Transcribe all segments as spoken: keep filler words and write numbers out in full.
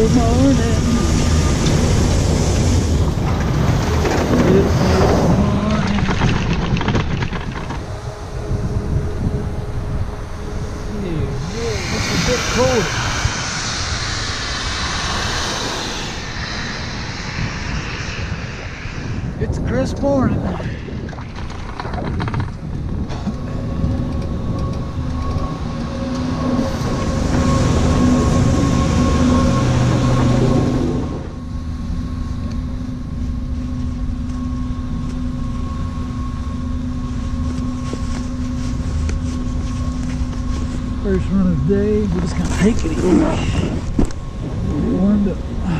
Good morning. Good morning. Hey, yeah, it's a bit cold. It's a crisp morning. First run of the day, we're just gonna take it easy. Get warmed up.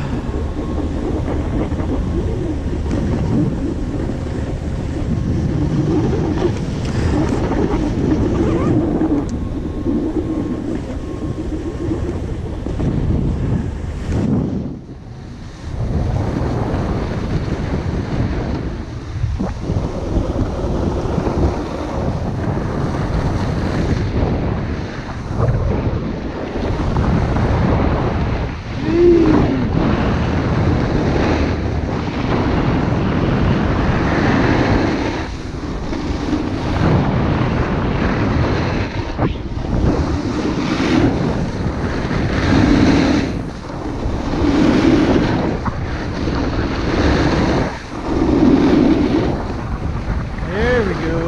There we go.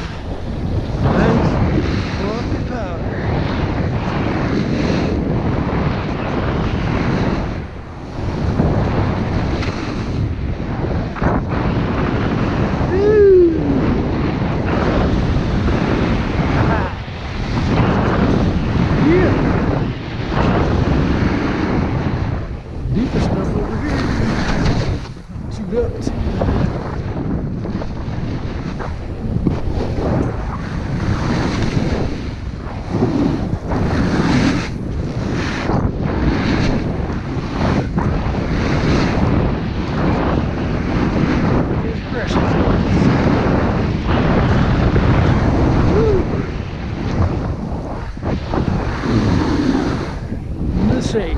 Nice fluffy powder. Woo! Yeah. Deeper stuff over here. Chewed up too. Shade.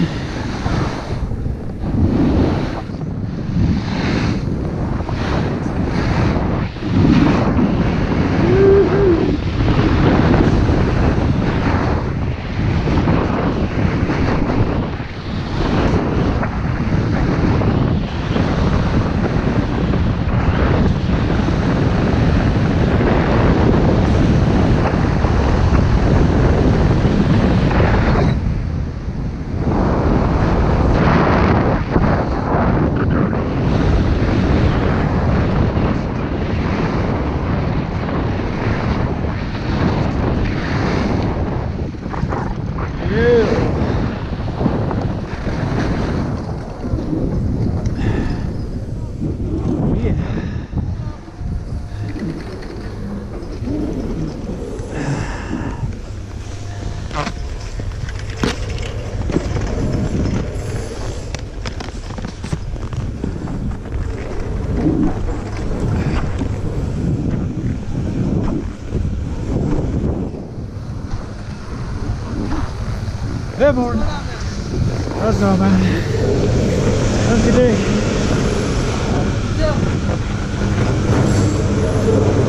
Good morning. How's it going, man? How's your day?